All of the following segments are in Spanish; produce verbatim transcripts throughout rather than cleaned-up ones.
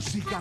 música.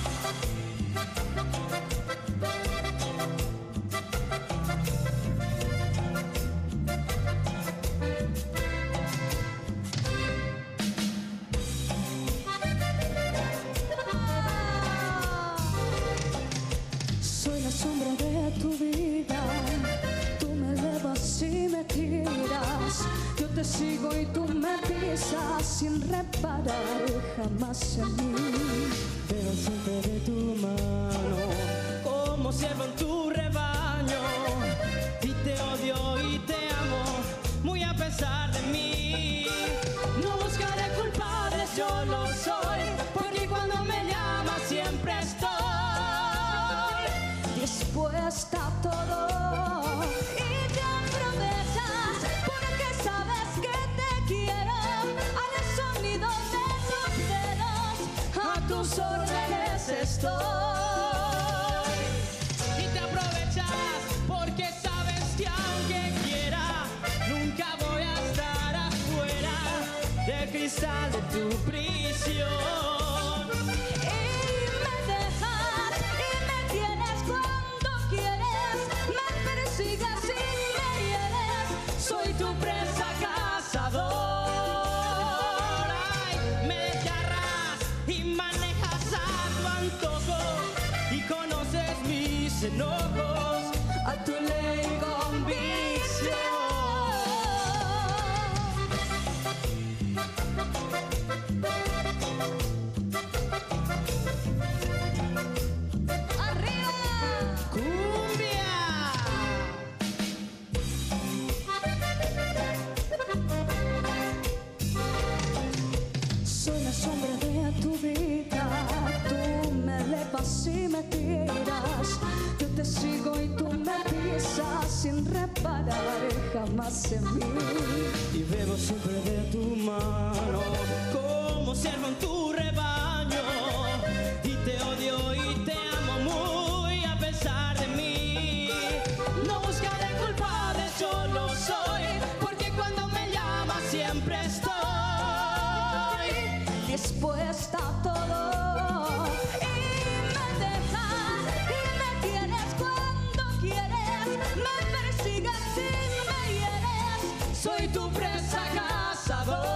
Soy la sombra de tu vida, tú me elevas y me tiras. Yo te sigo y tú me pisas sin reparar jamás en mí. Pero siempre de tu mano, como siervo en tu rebaño. Y te odio y te amo, muy a pesar de mí. No buscaré culpables, yo lo soy, porque cuando me llamas siempre estoy dispuesta a todo. Y te aprovechas porque sabes que te quiero. Al sonido de tus dedos, a tus órdenes estoy. Y te aprovechas porque sabes que aunque quiera, nunca voy a estar afuera del cristal de tu prisión. Soy tu presa cazadora. Ay, me desgarras y manejas a tu antojo y conoces mis enojos, a tu ley y convicción. ¡Arriba! ¡Cumbia! Soy la sombra de tu vida, tú me elevas y me tiras. Yo te sigo y tú me pisas sin reparar jamás en mí. Y bebo siempre de tu mano, como siervo en tu rebaño. Y te odio y te amo muy a pesar de mí. No buscaré culpables, yo lo soy, porque cuando me llamas siempre estoy dispuesta a todo. Y me dejas y me tienes cuando quieres. Me persigues y me hieres. soy tu presa cazadora.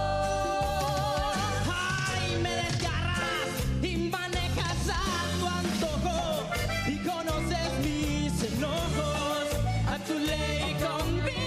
Ay, me desgarras y manejas a tu antojo y conoces mis enojos, a tu ley y convicción.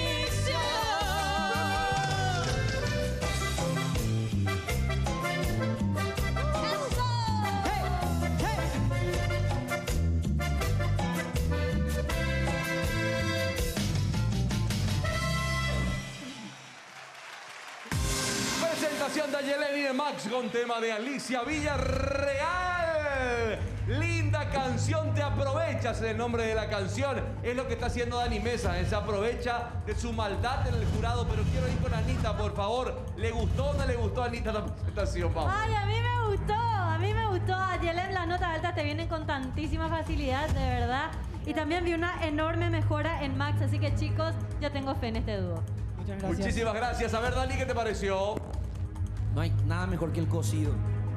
Presentación de Ayelen y de Max con tema de Alicia Villarreal. Linda canción, te aprovechas del nombre de la canción. Es lo que está haciendo Dani Mesa, él se aprovecha de su maldad en el jurado. Pero quiero ir con Anita, por favor. ¿Le gustó o no le gustó a Anita la presentación? Vamos. Ay, a mí me gustó, a mí me gustó. Ayelen, las notas altas te vienen con tantísima facilidad, de verdad. Y también vi una enorme mejora en Max, así que chicos, yo tengo fe en este dúo. Muchas gracias. Muchísimas gracias. A ver, Dani, ¿qué te pareció? No hay nada mejor que el cocido.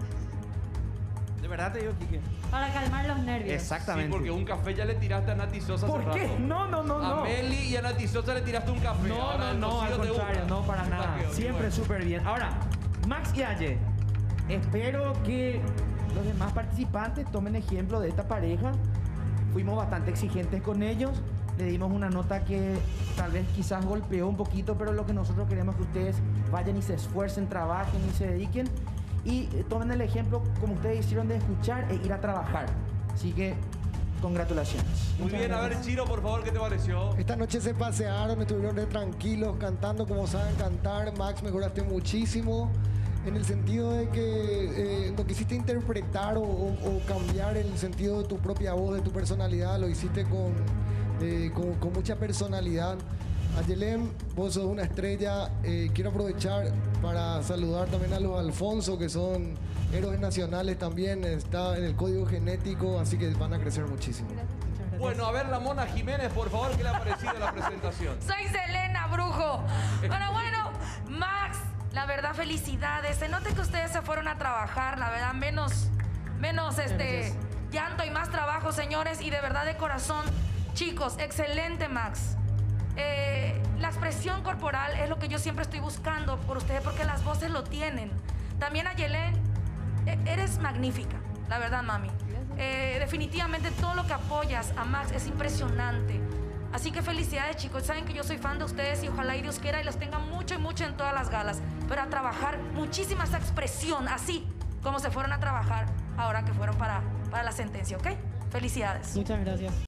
De verdad te digo, Quique. Para calmar los nervios. Exactamente. Sí, porque un café ya le tiraste a Nati Sosa hace ¿Por qué? rato. No, no, no, A no. Meli y a Nati Sosa le tiraste un café. No, Ahora no, el no, al cocido te contrario, gusta. no, para Un nada. taqueo, Siempre bueno. súper bien. Ahora, Max y Aye, espero que los demás participantes tomen ejemplo de esta pareja. Fuimos bastante exigentes con ellos. Le dimos una nota que tal vez quizás golpeó un poquito, pero lo que nosotros queremos es que ustedes vayan y se esfuercen, trabajen y se dediquen. Y eh, tomen el ejemplo como ustedes hicieron de escuchar e ir a trabajar. Así que, congratulaciones. Muy Muchas bien, a gracias. ver, Chiro, por favor, ¿qué te pareció? Esta noche se pasearon, estuvieron de tranquilos, cantando como saben cantar. Max, mejoraste muchísimo en el sentido de que eh, no quisiste interpretar o, o- o cambiar el sentido de tu propia voz, de tu personalidad. Lo hiciste con, eh, con, con mucha personalidad. Ayelen, vos sos una estrella. Eh, quiero aprovechar para saludar también a los Alfonso, que son héroes nacionales también. Está en el código genético, así que van a crecer muchísimo. Bueno, a ver, la Mona Jiménez, por favor, ¿qué le ha parecido la presentación? Soy Selena, brujo. Pero bueno, Max, la verdad, felicidades. Se nota que ustedes se fueron a trabajar, la verdad, menos, menos este Gracias. llanto y más trabajo, señores. Y de verdad, de corazón, chicos, excelente, Max. Eh, la expresión corporal es lo que yo siempre estoy buscando por ustedes, porque las voces lo tienen. También a Yelén, eh, eres magnífica, la verdad, mami. Eh, definitivamente todo lo que apoyas a Max es impresionante. Así que felicidades, chicos. Saben que yo soy fan de ustedes y ojalá y Dios quiera y los tenga mucho y mucho en todas las galas. Pero a trabajar muchísima esa expresión, así como se fueron a trabajar ahora que fueron para, para la sentencia, ¿ok? Felicidades. Muchas gracias.